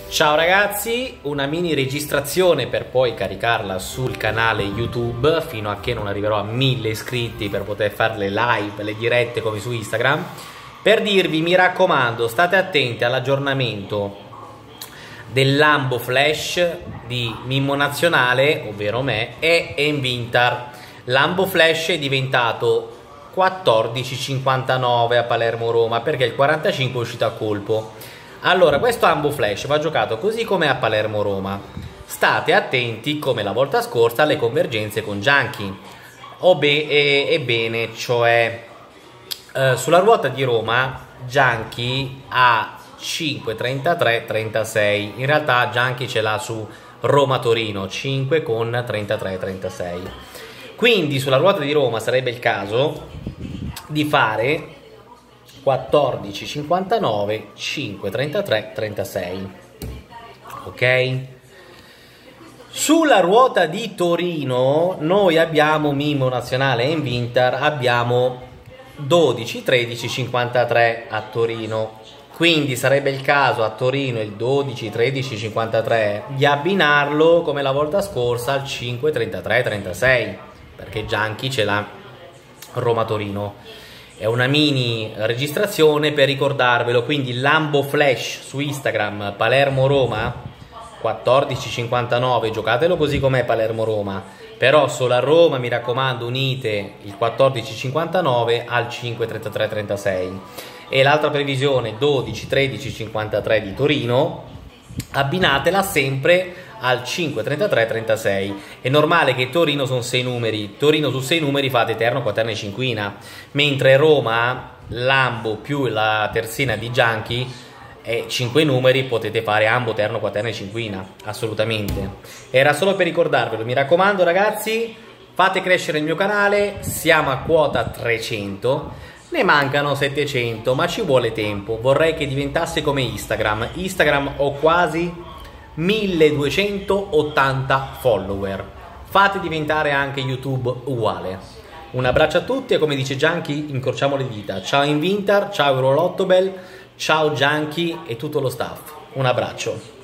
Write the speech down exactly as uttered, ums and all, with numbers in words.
Ciao ragazzi, una mini registrazione per poi caricarla sul canale YouTube fino a che non arriverò a mille iscritti per poter fare le live, le dirette come su Instagram, per dirvi, mi raccomando, state attenti all'aggiornamento del Lambo Flash di Mimmo Nazionale, ovvero me, e Envintar. Lambo Flash è diventato quattordici cinquantanove a Palermo Roma perché il quarantacinque è uscito a colpo. Allora, questo Lambo Flash va giocato così come a Palermo Roma. State attenti, come la volta scorsa, alle convergenze con Gianchi. Ebbene, cioè eh, sulla ruota di Roma Gianchi ha cinque trentatré trentasei. In realtà Gianchi ce l'ha su Roma-Torino cinque con trentatré trentasei. Quindi sulla ruota di Roma sarebbe il caso di fare quattordici cinquantanove cinque trentatré trentasei. Ok? Sulla ruota di Torino noi abbiamo Mimmo Nazionale e Envintar, abbiamo dodici tredici cinquantatré a Torino. Quindi sarebbe il caso a Torino il dodici tredici cinquantatré di abbinarlo come la volta scorsa al cinque trentatré trentasei, perché Gianchi ce l'ha Roma-Torino. È una mini registrazione per ricordarvelo, quindi Lambo Flash su Instagram, Palermo-Roma, quattordici cinquantanove, giocatelo così com'è Palermo-Roma, però solo a Roma, mi raccomando, unite il quattordici cinquantanove al cinque trentatré trentasei. E l'altra previsione, dodici tredici cinquantatré di Torino, abbinatela sempre al cinque trentatré trentasei. È normale che Torino sono sei numeri, Torino su sei numeri fate terno, quaterna e cinquina, mentre Roma, Lambo più la terzina di Gianchi è cinque numeri, potete fare ambo, terno, quaterna e cinquina, assolutamente. Era solo per ricordarvelo, mi raccomando ragazzi, fate crescere il mio canale, siamo a quota trecento, ne mancano settecento, ma ci vuole tempo, vorrei che diventasse come Instagram. Instagram ho quasi milleduecentottanta follower, fate diventare anche YouTube uguale. Un abbraccio a tutti e come dice Gianchi, incrociamo le dita. Ciao Envintar, ciao Eurolottobel, ciao Gianchi e tutto lo staff. Un abbraccio.